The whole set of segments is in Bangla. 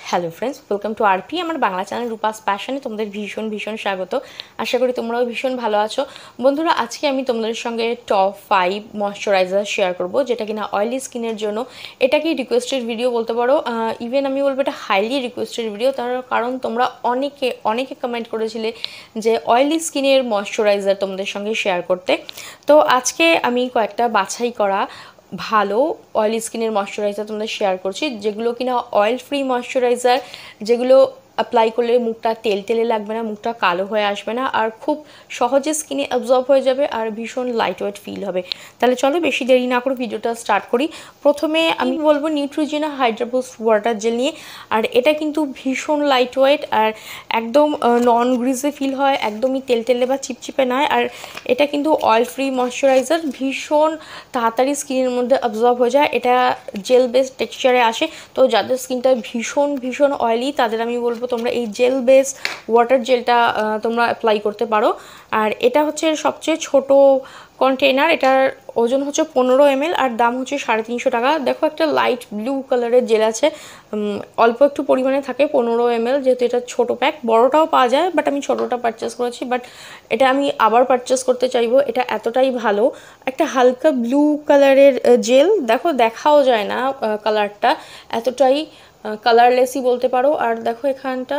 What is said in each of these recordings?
Hello friends, welcome to RP আমার বাংলা চ্যানেল রূপাস প্যাশনে তোমাদের ভীষণ স্বাগত। আশা করি তোমরাও ভীষণ ভালো আছো। বন্ধুরা, আজকে আমি তোমাদের সঙ্গে টপ 5 ময়শ্চারাইজার শেয়ার করব, যেটা কিনা অয়েলি স্কিনের জন্য। এটা কি রিকোয়েস্টেড ভিডিও বলতে পারো, ইভেন আমি বলবো এটা হাইলি রিকোয়েস্টেড ভিডিও। তার কারণ তোমরা অনেকে কমেন্ট করেছিলে যে অয়েলি স্কিনের ময়শ্চারাইজার তোমাদের সঙ্গে শেয়ার করতে। তো আজকে আমি কয়েকটা বাছাই করা ভালো অয়েলি স্কিনের ময়শ্চারাইজার তোমাদের শেয়ার করছি, যেগুলো কিনা অয়েল ফ্রি ময়শ্চারাইজার, যেগুলো অ্যাপ্লাই করলে মুখটা তেলে লাগবে না, মুখটা কালো হয়ে আসবে না, আর খুব সহজে স্কিনে অ্যাবজর্ব হয়ে যাবে আর ভীষণ লাইট ওয়েট ফিল হবে। তাহলে চলো বেশি দেরি না করে ভিডিওটা স্টার্ট করি। প্রথমে আমি বলবো Neutrogena hydro boost water gel নিয়ে। আর এটা কিন্তু ভীষণ লাইট ওয়েট আর একদম নন গ্রিজে ফিল হয়, একদমই তেলে বা চিপচিপে নয়। আর এটা কিন্তু অয়েল ফ্রি ময়শ্চারাইজার, ভীষণ তাড়াতাড়ি স্কিনের মধ্যে অ্যাবজর্ব হয়ে যায়। এটা জেল বেসড টেক্সচারে আসে, তো যাদের স্কিনটা ভীষণ অয়েলি তাদের আমি বলবো তোমরা এই জেল বেস ওয়াটার জেলটা তোমরা অ্যাপ্লাই করতে পারো। আর এটা হচ্ছে সবচেয়ে ছোট কন্টেনার, এটার ওজন হচ্ছে 15 ml আর দাম হচ্ছে 350 টাকা। দেখো একটা লাইট ব্লু কালারের জেল আছে, অল্প একটু পরিমাণে থাকে 15 ml, যেহেতু এটা ছোট প্যাক। বড়টাও পাওয়া যায়, বাট আমি ছোটোটা পারচেস করেছি, বাট এটা আমি আবার পারচেস করতে চাইবো। এটা এতটাই ভালো, একটা হালকা ব্লু কালারের জেল, দেখো দেখাও যায় না কালারটা, এতটাই কালারলেসই বলতে পারো। আর দেখো এখানটা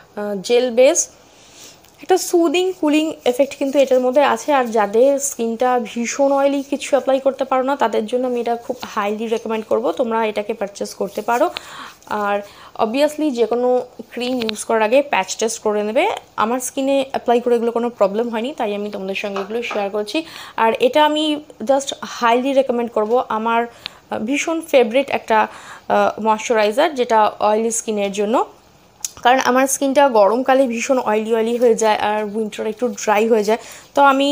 জেল বেস, একটা সুদিং কুলিং এফেক্ট কিন্তু এটার মধ্যে আছে। আর যাদের স্কিনটা ভীষণ অয়েলি, কিছু অ্যাপ্লাই করতে পারো না, তাদের জন্য আমি এটা খুব হাইলি রেকমেন্ড করব, তোমরা এটাকে পারচেস করতে পারো। আর অবভিয়াসলি যে কোনো ক্রিম ইউজ করার আগে প্যাচ টেস্ট করে নেবে। আমার স্কিনে অ্যাপ্লাই করে এগুলো কোনো প্রবলেম হয়নি, তাই আমি তোমাদের সঙ্গে এগুলো শেয়ার করছি। আর এটা আমি জাস্ট হাইলি রেকমেন্ড করব, আমার ভীষণ ফেভারিট একটা ময়শ্চারাইজার, যেটা অয়েলি স্কিনের জন্য। কারণ আমার স্কিনটা গরমকালে ভীষণ অয়েলি হয়ে যায় আর উইন্টারে একটু ড্রাই হয়ে যায়, তো আমি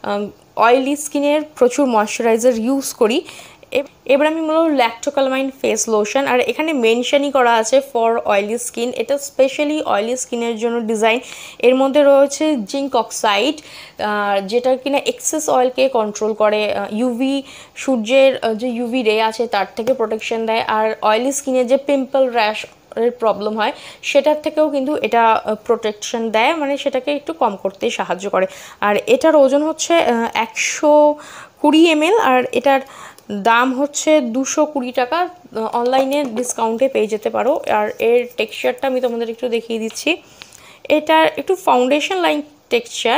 অয়েলি স্কিনের প্রচুর ময়শ্চারাইজার ইউজ করি। এবার আমি বলবো ল্যাক্টোকালামাইন ফেস লোশন, আর এখানে মেনশনই করা আছে ফর অয়েলি স্কিন, এটা স্পেশালি অয়েলি স্কিনের জন্য ডিজাইন। এর মধ্যে রয়েছে জিঙ্ক অক্সাইড, যেটা কিনা এক্সেস অয়েলকে কন্ট্রোল করে, সূর্যের যে ইউভি রে আছে তার থেকে প্রোটেকশন দেয়। আর অয়েলি স্কিনের যে পিম্পল র্যাশ এর প্রবলেম হয় সেটার থেকেও কিন্তু এটা প্রোটেকশন দেয়, মানে সেটাকে একটু কম করতে সাহায্য করে। আর এটার ওজন হচ্ছে 120 ml, আর এটার দাম হচ্ছে 220 টাকা। অনলাইনে ডিসকাউন্টে পেয়ে যেতে পারো। আর এর টেক্সচারটা আমি তোমাদের একটু দেখিয়ে দিচ্ছি, এটার একটু ফাউন্ডেশন লাইক টেক্সচার,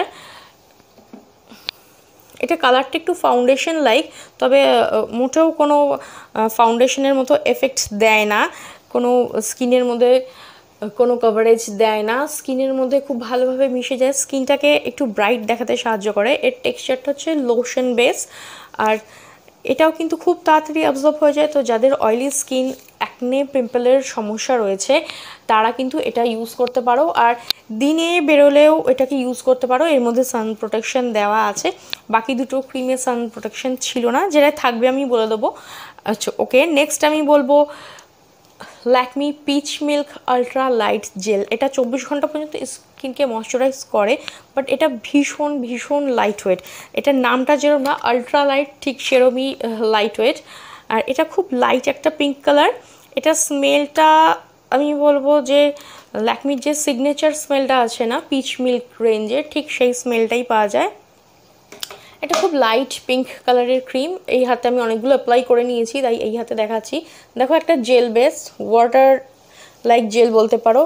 এটা কালারটা একটু ফাউন্ডেশন লাইক, তবে মোটেও কোনো ফাউন্ডেশনের মতো এফেক্ট দেয় না, কোনো স্কিনের মধ্যে কোনো কভারেজ দেয় না, স্কিনের মধ্যে খুব ভালোভাবে মিশে যায়, স্কিনটাকে একটু ব্রাইট দেখাতে সাহায্য করে। এর টেক্সচারটা হচ্ছে লোশন বেস, আর এটাও কিন্তু খুব তাড়াতাড়ি অ্যাবজর্ব হয়ে যায়। তো যাদের অয়েলি স্কিন, অ্যাকনে, পিম্পলের সমস্যা রয়েছে, তারা কিন্তু এটা ইউজ করতে পারো। আর দিনে বেরোলেও এটাকে ইউজ করতে পারো, এর মধ্যে সান প্রোটেকশন দেওয়া আছে। বাকি দুটো ক্রিমে সান প্রোটেকশন ছিল না, যেটা থাকবে আমি বলে দেবো। আচ্ছা ওকে, নেক্সট আমি বলবো Lakme peach milk ultra light gel. এটা 24 ঘন্টা পর্যন্ত স্কিনকে ময়শ্চারাইজ করে, বাট এটা ভীষণ লাইট ওয়েট। এটার নামটা যেরকম না আলট্রা লাইট, ঠিক সেরকমই লাইট ওয়েট। আর এটা খুব লাইট একটা পিঙ্ক কালার। এটা স্মেলটা আমি বলবো যে ল্যাকমির যে সিগনেচার স্মেলটা আছে না পিচ মিল্ক রেঞ্জের, ঠিক সেই স্মেলটাই পাওয়া যায়। এটা খুব লাইট পিঙ্ক কালারের ক্রিম, এই হাতে আমি অনেকগুলো অ্যাপ্লাই করে নিয়েছি, তাই এই হাতে দেখাচ্ছি। দেখো একটা gel base water like gel বলতে পারো,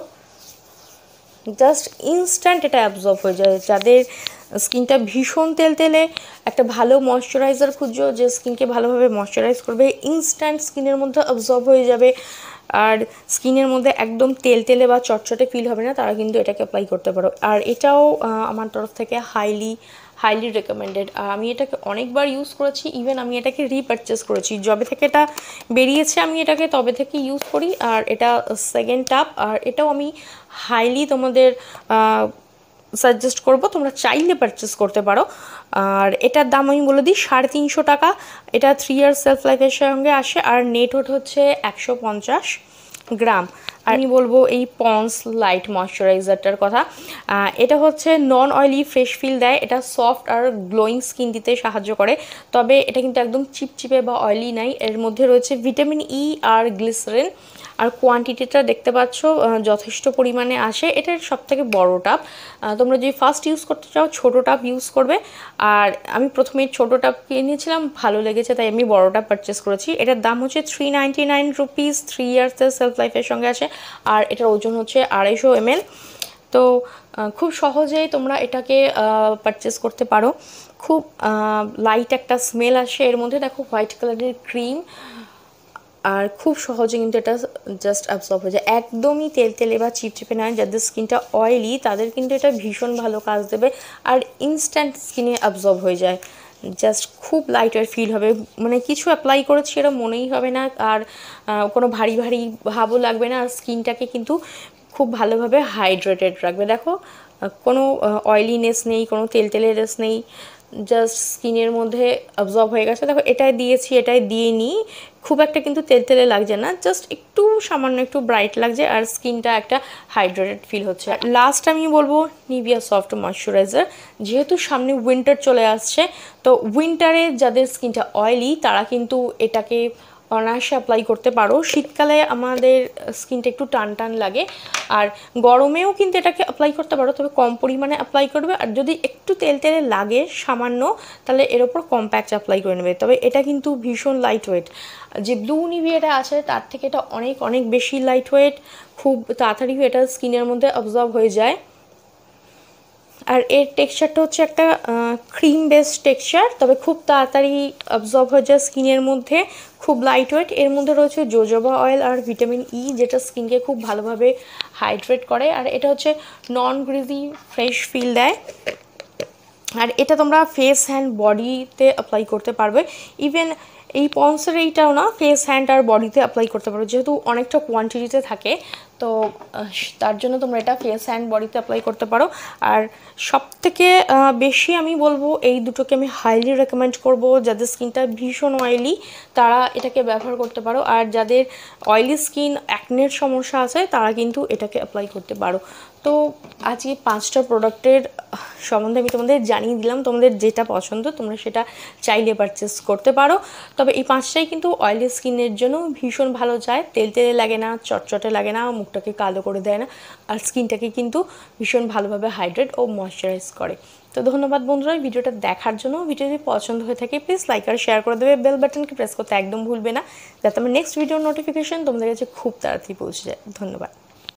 জাস্ট ইনস্ট্যান্ট এটা অ্যাবজর্ব হয়ে যায়। যাদের স্কিনটা ভীষণ তেলে, একটা ভালো ময়শ্চারাইজার খুঁজছো যে স্কিনকে ভালোভাবে ময়শ্চারাইজ করবে, ইনস্ট্যান্ট স্কিনের মধ্যে অ্যাবজর্ব হয়ে যাবে আর স্কিনের মধ্যে একদম তেলে বা চটচটে ফিল হবে না, তারা কিন্তু এটাকে অ্যাপ্লাই করতে পারো। আর এটাও আমার তরফ থেকে হাইলি রেকমেন্ডেড। আমি এটাকে অনেকবার ইউজ করেছি, ইভেন আমি এটাকে রিপারচেস করেছি, যবে থেকে এটা বেরিয়েছে আমি এটাকে তবে থেকে ইউজ করি। আর এটা সেকেন্ড টাপ, আর এটাও আমি হাইলি তোমাদের সাজেস্ট করব, তোমরা চাইলে পারচেস করতে পারো। আর এটার দাম আমি বলে দিই 350 টাকা। এটা 3 ইয়ার সেলফ লাইফের সঙ্গে আসে, আর নেট ওয়েট হচ্ছে 150 গ্রাম। আর আমি বলবো এই পন্স লাইট ময়শ্চারাইজারটার কথা, এটা হচ্ছে নন অয়েলি ফ্রেশ ফিল দেয়, এটা সফট আর গ্লোয়িং স্কিন দিতে সাহায্য করে, তবে এটা কিন্তু একদম চিপচিপে বা অয়েলি নাই। এর মধ্যে রয়েছে ভিটামিন ই আর গ্লিসারিন। আর কোয়ান্টিটিটা দেখতে পাচ্ছ যথেষ্ট পরিমাণে আসে। এটার সবথেকে বড় টাব। তোমরা যদি ফার্স্ট ইউজ করতে চাও ছোট টাব ইউজ করবে। আর আমি প্রথমে ছোট টাব কিনেছিলাম, ভালো লেগেছে তাই আমি বড় টাব পারচেস করেছি। এটার দাম হচ্ছে 399 রুপিস, 3 ইয়ার্সের সেলফ লাইফের সঙ্গে আসে। আর এটার ওজন হচ্ছে 250 ml। তো খুব সহজেই তোমরা এটাকে পারচেস করতে পারো। খুব লাইট একটা স্মেল আসে এর মধ্যে। দেখো হোয়াইট কালারের ক্রিম, আর খুব সহজে কিন্তু এটা জাস্ট অ্যাবজর্ব হয়ে যায়, একদমই তেলতেলে বা চিপচিপে নয়। যাদের স্কিনটা অয়েলি তাদের কিন্তু এটা ভীষণ ভালো কাজ দেবে, আর ইনস্ট্যান্ট স্কিনে অ্যাবজর্ব হয়ে যায়। জাস্ট খুব লাইট ওয়েট ফিল হবে, মানে কিছু অ্যাপ্লাই করেছি এটা মনেই হবে না, আর কোনো ভারী ভারী ভাবও লাগবে না। আর স্কিনটাকে কিন্তু খুব ভালোভাবে হাইড্রেটেড রাখবে। দেখো কোনো অয়েলিনেস নেই, কোনো তেলতেলেনেস নেই, জাস্ট স্কিনের মধ্যে অ্যাবজর্ব হয়ে গেছে। দেখো এটাই দিয়েছি, এটাই দিয়ে নিই, খুব একটা কিন্তু তেলতেলে লাগছে না, জাস্ট একটু সামান্য একটু ব্রাইট লাগছে, আর স্কিনটা একটা হাইড্রেটেড ফিল হচ্ছে। লাস্ট আমি বলবো নিভিয়া সফট ময়শ্চারাইজার। যেহেতু সামনে উইন্টার চলে আসছে, তো উইন্টারে যাদের স্কিনটা অয়েলি তারা কিন্তু এটাকে অনায়াসে অ্যাপ্লাই করতে পারো। শীতকালে আমাদের স্কিনটা একটু টান টান লাগে, আর গরমেও কিন্তু এটাকে অ্যাপ্লাই করতে পারো, তবে কম পরিমাণে অ্যাপ্লাই করবে। আর যদি একটু তেলতেলে লাগে সামান্য, তাহলে এর ওপর কম্প্যাক্ট অ্যাপ্লাই করে নেবে। তবে এটা কিন্তু ভীষণ লাইট ওয়েট। যে ব্লু নিভিয়াটা আছে তার থেকে এটা অনেক অনেক বেশি লাইট ওয়েট, খুব তাড়াতাড়ি এটা স্কিনের মধ্যে অবজর্ব হয়ে যায়। আর এর টেক্সচারটা হচ্ছে একটা ক্রিম বেসড টেক্সচার, তবে খুব তাড়াতাড়ি অবজর্ব হয়ে যায় স্কিনের মধ্যে, খুব লাইট ওয়েট। এর মধ্যে রয়েছে জোজোবা অয়েল আর ভিটামিন ই, যেটা স্কিনকে খুব ভালোভাবে হাইড্রেট করে। আর এটা হচ্ছে নন গ্রিজি ফ্রেশ ফিল দেয়। আর এটা তোমরা ফেস হ্যান্ড বডিতে অ্যাপ্লাই করতে পারবে। ইভেন এই পন্সের এইটাও না, ফেস হ্যান্ড আর বডিতে অ্যাপ্লাই করতে পারো, যেহেতু অনেকটা কোয়ান্টিটিতে থাকে, তো তার জন্য তোমরা এটা ফেস হ্যান্ড বডিতে অ্যাপ্লাই করতে পারো। আর সবথেকে বেশি আমি বলবো এই দুটোকে আমি হাইলি রেকমেন্ড করব। যাদের স্কিনটা ভীষণ অয়েলি তারা এটাকে ব্যবহার করতে পারো, আর যাদের অয়েলি স্কিন অ্যাকনের সমস্যা আছে তারা কিন্তু এটাকে অ্যাপ্লাই করতে পারো। তো আজকে 5টা প্রোডাক্টের সম্বন্ধে আমি তোমাদের জানিয়ে দিলাম। তোমাদের যেটা পছন্দ তোমরা সেটা চাইলে পারচেস করতে পারো। তবে এই 5টাই কিন্তু অয়েলি স্কিনের জন্য ভীষণ ভালো যায়, তেলতেলে লাগে না, চটচটে লাগে না, মুখটাকে কালো করে দেয় না, আর স্কিনটাকে কিন্তু ভীষণ ভালোভাবে হাইড্রেট ও ময়শ্চারাইজ করে। তো ধন্যবাদ বন্ধুরা ভিডিওটা দেখার জন্য। ভিডিও যদি পছন্দ হয়ে থাকে প্লিজ লাইক আর শেয়ার করে দেবে, বেল বাটনকে প্রেস করতে একদম ভুলবে না, যাতে আমার নেক্সট ভিডিওর নোটিফিকেশন তোমাদের কাছে খুব তাড়াতাড়ি পৌঁছে যায়। ধন্যবাদ।